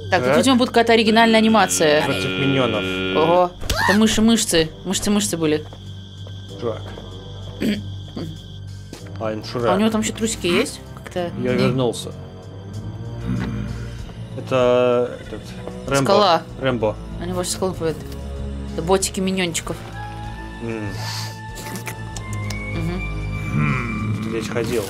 Так, тут, видимо, будет какая-то оригинальная анимация. Против миньонов. Ого. Это мышцы. Мышцы были. Шрек. I'm Шрек. А у него там еще трусики есть? Как-то... Я вернулся. Это... этот... Рэмбо. Скала. Рэмбо. Они ваши скалы поют. Это ботики миньончиков. Ты здесь ходил.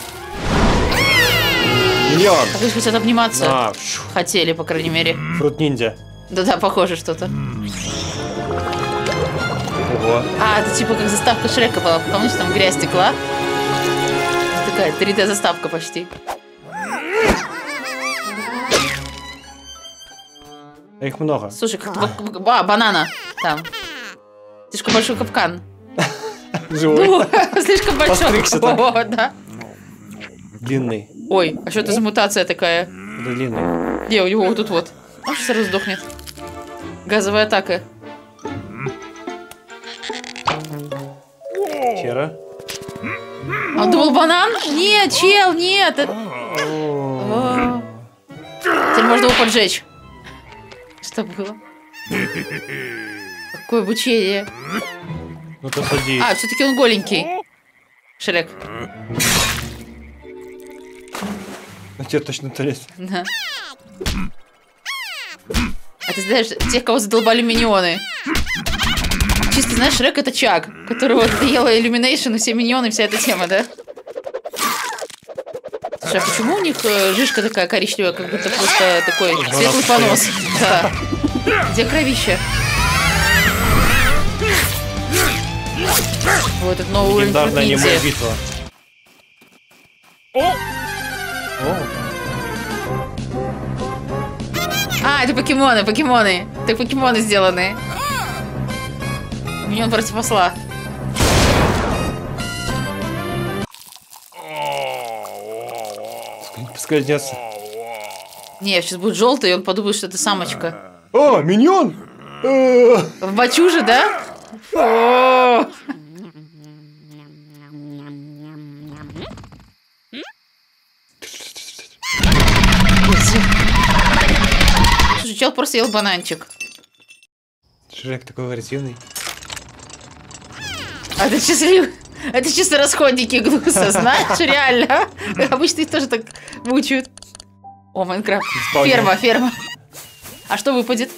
Миллион! Так вы хотят обниматься? А, Хотели, по крайней мере. Фрут ниндзя. Да-да, похоже что-то. Ого. А, это типа как заставка Шрека была. Помнишь, там грязь текла? Такая 3D заставка почти. Их много. Слушай, как-то... банана там. Слишком большой капкан. Живой. Слишком большой. Постригся так. О, да. Длинный. Ой, а что это за мутация такая? Это длинный. Где у него вот тут вот? Он сейчас сразу сдохнет. Газовая атака. Чера. Он думал банан? Нет, чел, нет. О. Теперь можно его поджечь. Что было? Какое обучение. Ну-ка садись. А, все-таки он голенький. Шрек. На тебе точно турец. Да. А ты знаешь, тех, кого задолбали миньоны. Чисто, знаешь, Шрек это Чак, которого ела Illumination и все миньоны, вся эта тема, да? Слушай, а почему у них жижка такая коричневая, как будто просто такой светлый понос? Да. Где кровища? Вот этот новый уровень Легендарная ниндзя. немая битва. О! А, это покемоны. Так покемоны сделаны. Миньон против осла. Поскользнется. Не, сейчас будет желтый, и он подумает, что это самочка. О, миньон! В бачуже, да? О! Слушай, чел просто ел бананчик. Шрек такой агрессивный. А это счастливый. Это чисто расходники Глуса, знаешь, реально. Обычно их тоже так мучают. О, Майнкрафт. Ферма. А что выпадет?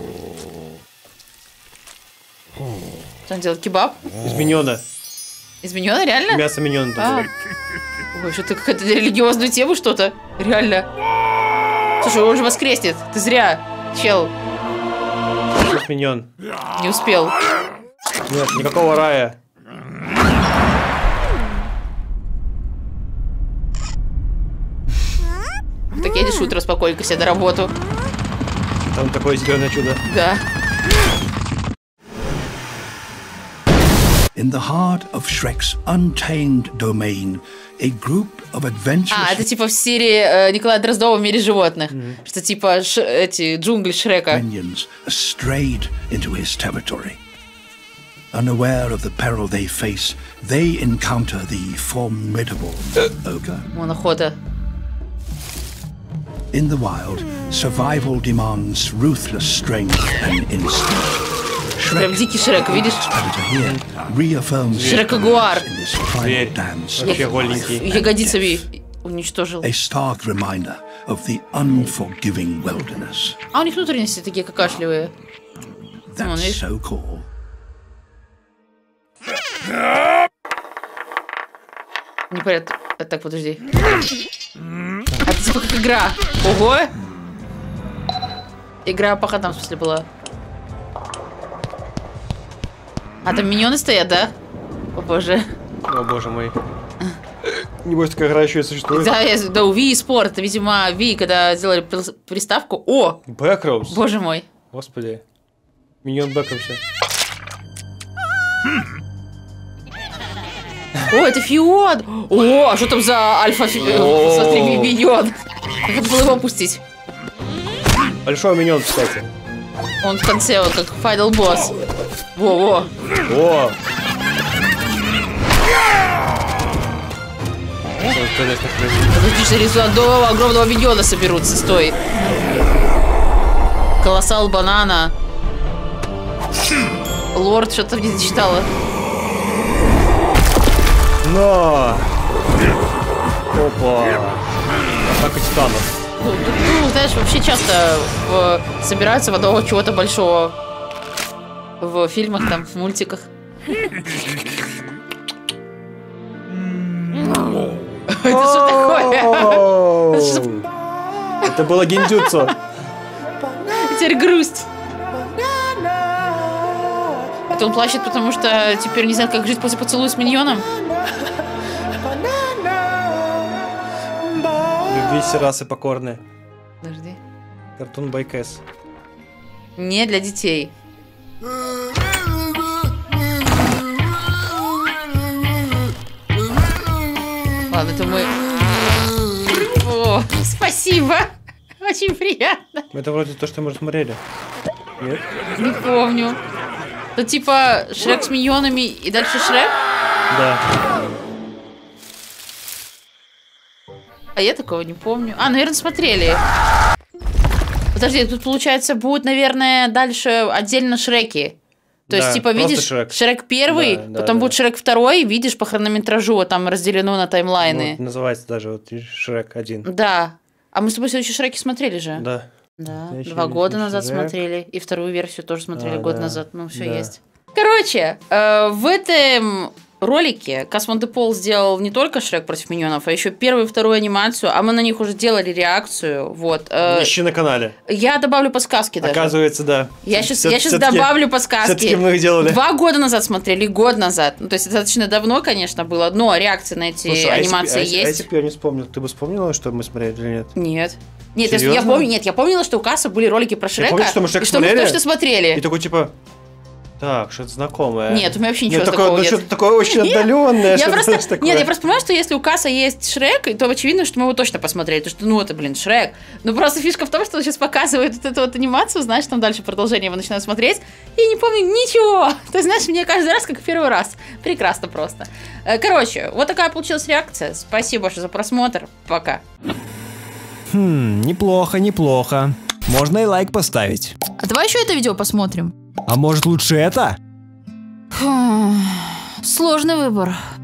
Что он делает? Кебаб? Из миньона. Из миньона, реально? Мясо миньона там было. Ой, что-то какая-то религиозную тему что-то. Реально. Слушай, он же воскреснет. Ты зря, чел. Сейчас миньон. Не успел. Нет, никакого рая. Так едешь утро спокойненько себе на работу. Там такое зеленое чудо. Да. In the heart of Shrek's untamed domain, a group of adventurous... А, это типа в серии Николая Дроздова «В мире животных». Что типа эти джунгли Шрека. Minions strayed into his territory. Unaware of the peril they face, they encounter the formidable ogre. Вон охота. In the wild, survival demands ruthless strength and instinct. Прям дикий Шрек, видишь? Шрек-ягуар. Зверь. Вообще голенький. Ягодицами уничтожил. A stark reminder of the unforgiving wilderness. А у них внутренности такие какашливые. That's so cool. Непонятно. Так, подожди. А это типа как игра. Ого! Игра по ходам, в смысле, была. А там миньоны стоят, да? О боже. О боже мой. Небось, такая игра еще и существует. Да, у Wii Sport. Это, видимо, Wii, когда сделали приставку. О! Бэкроуз. Боже мой. Господи. Миньон Бэкроуз. О, это Фион! О, а что там за альфа смотри, миньон? Надо было его опустить. Большой миньон, кстати. Он в конце, вот как Final Boss. Во-во. О! Подожди, что до огромного миньона соберутся, стой. Колоссал банана. Лорд, что-то где-то читала. Но! Опа! Атака титанов. Ну, знаешь, вообще часто собираются в одного чего-то большого. В фильмах, там, в мультиках. Это что такое? Это было гиндзюцу. Теперь грусть. Это он плачет, потому что теперь не знает, как жить после поцелуя с миньоном? Любви, расы покорные. Подожди. Картун Байкэс. Не для детей. Ладно, это мы... О, спасибо. Очень приятно. Это вроде то, что мы уже смотрели. Нет? Не помню. Это типа Шрек с миньонами и дальше Шрек? Да. А я такого не помню. А, наверное, смотрели. Подожди, тут, получается, будет, наверное, дальше отдельно Шреки. То есть, типа, видишь, Шрек первый, потом будет Шрек второй, видишь по хронометражу, там разделено на таймлайны. Вот, называется даже вот Шрек 1. Да. А мы с тобой следующий Шреки смотрели же. Да. Да, 2 года назад Шрек. смотрели. И вторую версию тоже смотрели год назад. Ну, все Да. есть. Короче, в этом ролике Кас Ван де Пол сделал не только Шрек против миньонов, а еще первую и вторую анимацию, а мы на них уже делали реакцию. Вот. Ищи на канале. Я добавлю подсказки даже. Оказывается, да. Я сейчас добавлю подсказки. Все-таки мы их делали. 2 года назад смотрели, год назад. Ну, то есть достаточно давно, конечно, было, но реакции на эти анимации есть. А если бы я не вспомнил, ты бы вспомнила, что мы смотрели или нет? Нет. Нет, Серьезно? я помнила, что у Касса были ролики про Шрека. помнишь, что мы Шрек и что мы смотрели? точно смотрели. И такой типа, так, что-то знакомое. Нет, у меня вообще ничего Нет, такого нет. что-то такое очень отдаленное. Я просто понимаю, что если у Касса есть Шрек, то очевидно, что мы его точно посмотрели. Потому что, ну, это, блин, Шрек. Но просто фишка в том, что он сейчас показывает вот эту вот анимацию, знаешь, там дальше продолжение его начинаю смотреть, и не помню ничего. То есть, знаешь, мне каждый раз как в первый раз. Прекрасно просто. Короче, вот такая получилась реакция. Спасибо большое за просмотр. Пока. Неплохо, неплохо. Можно и лайк поставить. А давай еще это видео посмотрим. А может лучше это? Сложный выбор.